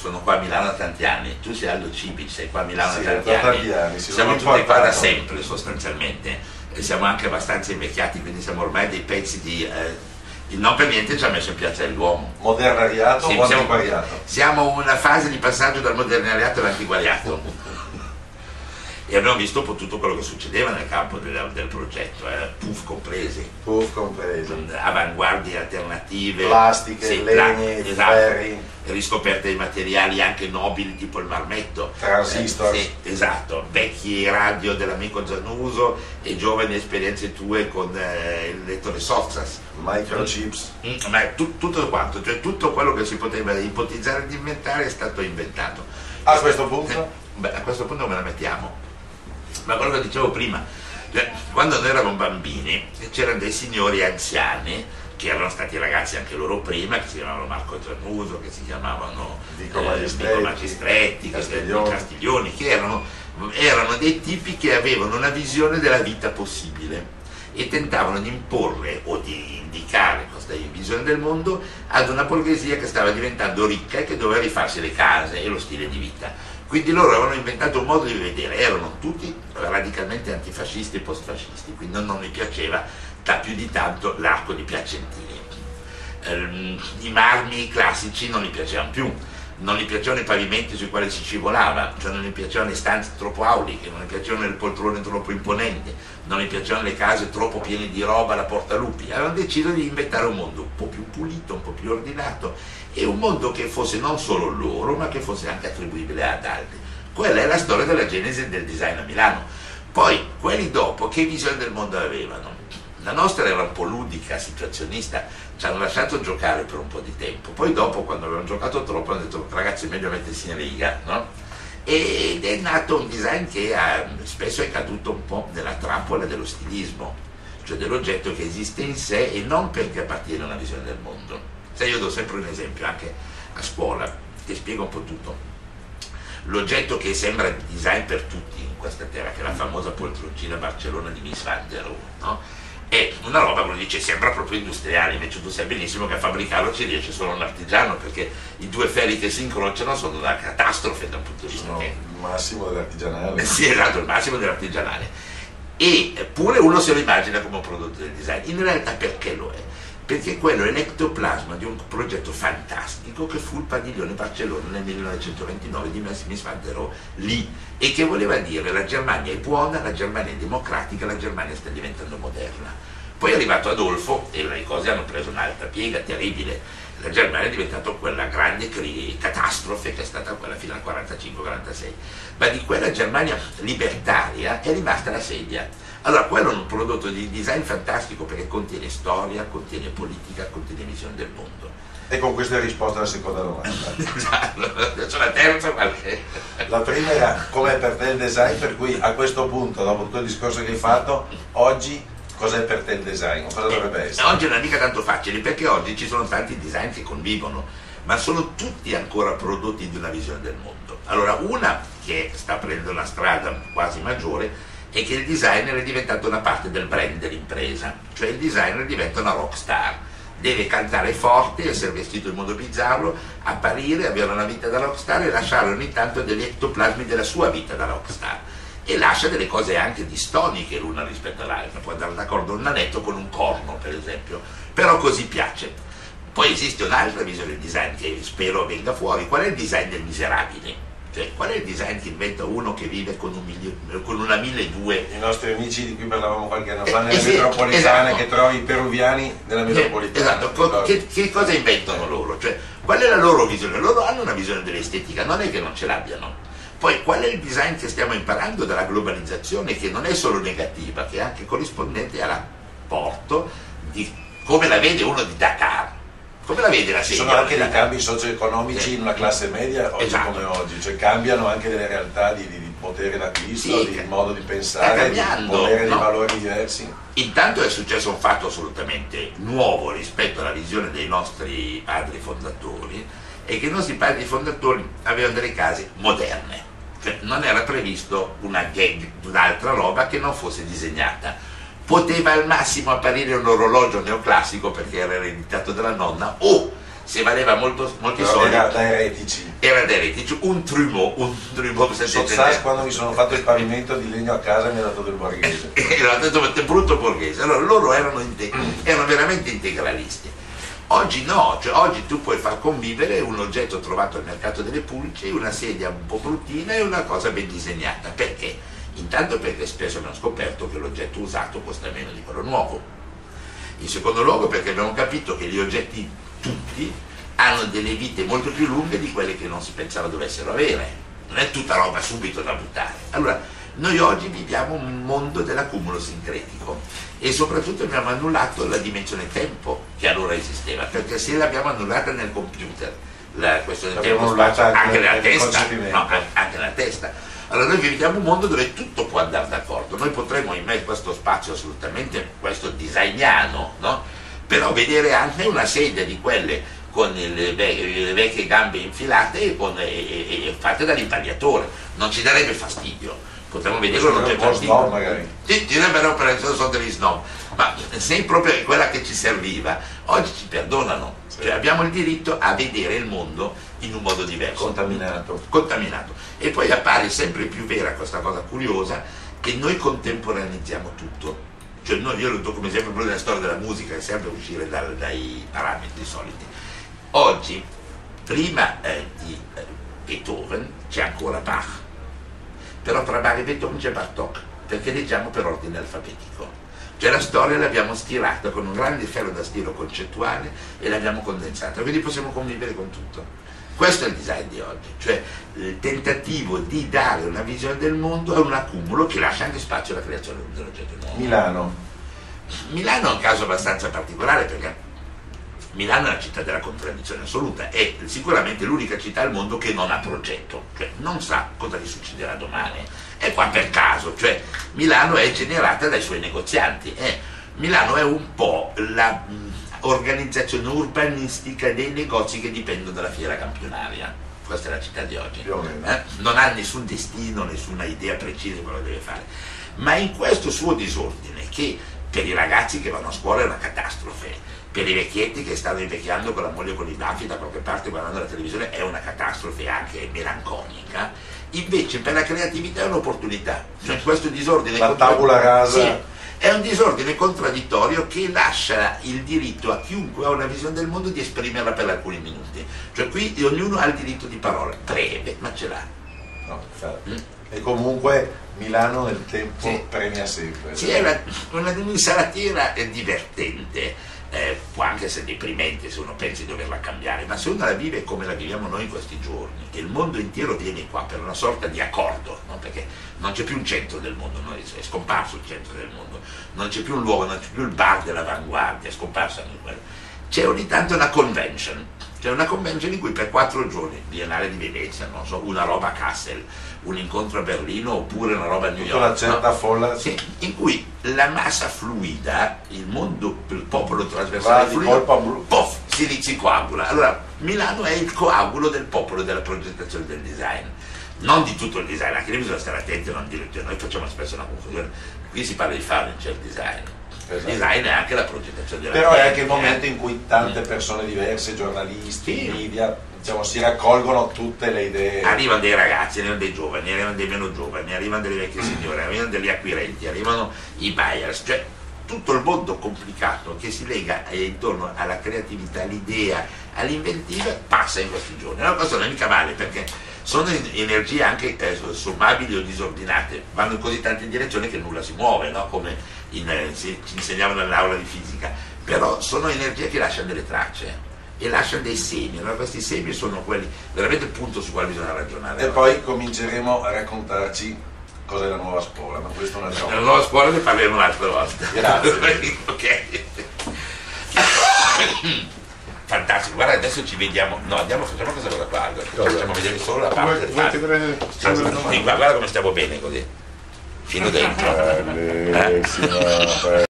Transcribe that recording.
sono qua a Milano da tanti anni, tu sei Aldo Cibi, sei qua a Milano Sì, da da tanti anni. sì, Siamo sono tutti qua da importato. sempre sostanzialmente, e siamo anche abbastanza invecchiati, quindi siamo ormai dei pezzi di... non per niente ci ha messo in piazza l'uomo. Modernariato Sì, o antiquariato? siamo una fase di passaggio dal modernariato all'antiquariato. E abbiamo visto tutto quello che succedeva nel campo del progetto, puff compresi, avanguardie alternative, plastiche, sì, legni, esatto, ferri, riscoperte di materiali anche nobili tipo il marmetto, transistor, sì, esatto, vecchi radio dell'amico Giannuso e giovani esperienze tue con il lettore Sozzas, microchips, ma tutto quanto, cioè tutto quello che si poteva ipotizzare di inventare è stato inventato. A questo punto? Beh, a questo punto me la mettiamo. Ma quello che dicevo prima, cioè, quando noi eravamo bambini c'erano dei signori anziani che erano stati ragazzi anche loro prima, che si chiamavano Marco Giannuso, che si chiamavano Vico Magistretti, Castiglioni, che erano dei tipi che avevano una visione della vita possibile e tentavano di imporre o di indicare questa visione del mondo ad una borghesia che stava diventando ricca e che doveva rifarsi le case e lo stile di vita. Quindi loro avevano inventato un modo di vedere, erano tutti radicalmente antifascisti e postfascisti, quindi non mi piaceva più di tanto l'arco di Piacentini. I marmi classici non gli piacevano più, non gli piacevano i pavimenti sui quali si scivolava, cioè non gli piacevano le stanze troppo auliche, non gli piacevano le poltrone troppo imponenti, non gli piacevano le case troppo piene di roba alla portalupi. Avevano deciso di inventare un mondo un po' più pulito, un po' più ordinato, e un mondo che fosse non solo loro, ma che fosse anche attribuibile ad altri. Quella è la storia della genesi del design a Milano. Poi, quelli dopo, che visione del mondo avevano? La nostra era un po' ludica, situazionista, ci hanno lasciato giocare per un po' di tempo. Poi dopo, quando avevano giocato troppo, hanno detto ragazzi è meglio mettersi in riga, no? Ed è nato un design che spesso è caduto un po' nella trappola dello stilismo, cioè dell'oggetto che esiste in sé e non perché appartiene a una visione del mondo. Io do sempre un esempio anche a scuola che spiega un po' tutto. L'oggetto che sembra design per tutti in questa terra, che è la famosa poltroncina Barcellona di Mies van der Rohe, no? È una roba, come dice, sembra proprio industriale, invece tu sai benissimo che a fabbricarlo ci riesce solo un artigiano, perché i due ferri che si incrociano sono una catastrofe da un punto di vista il massimo dell'artigianale. Sì, esatto, il massimo dell'artigianale. Eppure uno se lo immagina come un prodotto del design. In realtà perché lo è? Perché quello è l'ectoplasma di un progetto fantastico che fu il padiglione Barcellona nel 1929 di Mies van der Rohe lì, e che voleva dire la Germania è buona, la Germania è democratica, la Germania sta diventando moderna. Poi è arrivato Adolfo e le cose hanno preso un'altra piega terribile. La Germania è diventata quella grande catastrofe che è stata quella fino al 45-46, ma di quella Germania libertaria è rimasta la sedia. Allora, quello è un prodotto di design fantastico perché contiene storia, contiene politica, contiene visione del mondo. E con questa è risposta alla seconda domanda. C'è la terza qualche. La prima era com'è per te il design, per cui a questo punto, dopo tutto il discorso che hai fatto, oggi cos'è per te il design? Cosa dovrebbe essere? Oggi non è mica tanto facile, perché oggi ci sono tanti design che convivono, ma sono tutti ancora prodotti di una visione del mondo. Allora, una che sta prendendo una strada quasi maggiore è che il designer è diventato una parte del brand dell'impresa, cioè il designer diventa una rock star, deve cantare forte, essere vestito in modo bizzarro, apparire, avere una vita da rockstar e lasciare ogni tanto degli ectoplasmi della sua vita da rockstar, e lascia delle cose anche distoniche l'una rispetto all'altra. Può andare d'accordo un nanetto con un corno, per esempio, però così piace. Poi esiste un'altra visione del design che spero venga fuori. Qual è il design del miserabile? Cioè, qual è il design che inventa uno che vive con una 1200? I nostri amici di cui parlavamo qualche anno fa nelle sì, metropolitane, esatto. Che trovi i peruviani nella metropolitana. Esatto, che cosa inventano loro? Cioè, qual è la loro visione? Loro hanno una visione dell'estetica, non è che non ce l'abbiano. Poi qual è il design che stiamo imparando dalla globalizzazione, che non è solo negativa, che è anche corrispondente all'apporto di come la vede uno di Dakar. Come la vede la Ci sedia? sono anche dei cambi socio-economici in una classe media oggi, esatto, come oggi, cioè cambiano anche delle realtà di potere d'acquisto, sì, di modo di pensare, di volere dei valori diversi. Intanto è successo un fatto assolutamente nuovo rispetto alla visione dei nostri padri fondatori, e che i nostri padri fondatori avevano delle case moderne, cioè non era previsto una gag, un'altra roba che non fosse disegnata. Poteva al massimo apparire un orologio neoclassico perché era ereditato dalla nonna, o se valeva molti Però soldi. era da eretici. Era da eretici, un trumeau, Quando mi sono fatto il pavimento di legno a casa mi ha dato del borghese. Era detto brutto borghese. Allora loro erano veramente integralisti. Oggi no, cioè oggi tu puoi far convivere un oggetto trovato al mercato delle pulci, una sedia un po' bruttina e una cosa ben disegnata. Perché? Intanto perché spesso abbiamo scoperto che l'oggetto usato costa meno di quello nuovo. In secondo luogo perché abbiamo capito che gli oggetti tutti hanno delle vite molto più lunghe di quelle che non si pensava dovessero avere. Non è tutta roba subito da buttare. Allora, noi oggi viviamo un mondo dell'accumulo sincretico e soprattutto abbiamo annullato la dimensione tempo che allora esisteva, perché se l'abbiamo annullata nel computer, la questione del tempo spazio, anche nella testa, no, anche nella testa. Allora noi viviamo un mondo dove tutto può andare d'accordo, noi potremmo in questo spazio assolutamente, questo designiano, no? Però vedere anche una sedia di quelle con le vecchie gambe infilate e fatte dall'intagliatore, non ci darebbe fastidio. Potremmo vederlo, non c'è fastidio. Magari. Sì, direbbero per sono degli snob, ma se proprio è quella che ci serviva, oggi ci perdonano, sì. Cioè abbiamo il diritto a vedere il mondo in un modo diverso. Contaminato. E poi appare sempre più vera questa cosa curiosa che noi contemporaneizziamo tutto. Cioè io lo do come esempio proprio della storia della musica, che è sempre uscire dai parametri soliti. Oggi, prima di Beethoven c'è ancora Bach, però tra Bach e Beethoven c'è Bartók, perché leggiamo per ordine alfabetico. Cioè la storia l'abbiamo stirata con un grande ferro da stiro concettuale e l'abbiamo condensata, quindi possiamo convivere con tutto. Questo è il design di oggi, cioè il tentativo di dare una visione del mondo a un accumulo che lascia anche spazio alla creazione dell'oggetto nuovo. Milano è un caso abbastanza particolare perché Milano è una città della contraddizione assoluta, è sicuramente l'unica città al mondo che non ha progetto, cioè non sa cosa gli succederà domani, è qua per caso, cioè Milano è generata dai suoi negozianti, Milano è un po' l'organizzazione urbanistica dei negozi che dipendono dalla fiera campionaria, questa è la città di oggi, non ha nessun destino, nessuna idea precisa di quello che deve fare, ma in questo suo disordine che per i ragazzi che vanno a scuola è una catastrofe, per i vecchietti che stanno invecchiando con la moglie con i baffi da qualche parte guardando la televisione è una catastrofe anche melanconica, invece per la creatività è un'opportunità, cioè questo disordine la tabula rasa, sì, è un disordine contraddittorio che lascia il diritto a chiunque ha una visione del mondo di esprimerla per alcuni minuti, cioè qui ognuno ha il diritto di parola, breve ma ce l'ha. No, e comunque Milano nel tempo sì. Premia sempre. Sì, è un'insalatiera divertente. Può anche essere deprimente se uno pensa di doverla cambiare, ma se uno la vive come la viviamo noi in questi giorni, che il mondo intero viene qua per una sorta di accordo, no? Perché non c'è più un centro del mondo, no? È scomparso il centro del mondo, non c'è più un luogo, non c'è più il bar dell'avanguardia, è scomparso anche quello. C'è ogni tanto una convention, in cui per 4 giorni, Biennale di Venezia, non so, una roba a Kassel, un incontro a Berlino oppure una roba a New York, una certa folla, sì, in cui la massa fluida, il mondo, il popolo trasversale fluido, si coagula. Allora Milano è il coagulo del popolo della progettazione del design, non di tutto il design, anche lì bisogna stare attenti a non dire, noi facciamo spesso una confusione, qui si parla di furniture design. Il design è anche la progettazione della però è anche il momento in cui tante persone diverse, giornalisti, sì. Media, diciamo, si raccolgono tutte le idee. Arrivano dei ragazzi, arrivano dei giovani, arrivano dei meno giovani, arrivano delle vecchie signore, arrivano degli acquirenti, arrivano i buyers, cioè tutto il mondo complicato che si lega intorno alla creatività, all'idea, all'inventiva passa in questi giorni. Allora questo non è mica male perché sono energie anche sommabili o disordinate, vanno in così tante direzioni che nulla si muove, no? Come ci insegnavano nell'aula di fisica, però sono energie che lasciano delle tracce e lasciano dei semi, allora questi semi sono quelli veramente il punto su quale bisogna ragionare. E poi cominceremo a raccontarci cos'è la nuova scuola, ma questo è un'altra volta. La nuova scuola ne parleremo un'altra volta. Grazie. Ok. Fantastico, guarda adesso ci vediamo, no andiamo, facciamo questa cosa qua, facciamo vedere solo la parte guarda come stiamo bene così, fino dentro.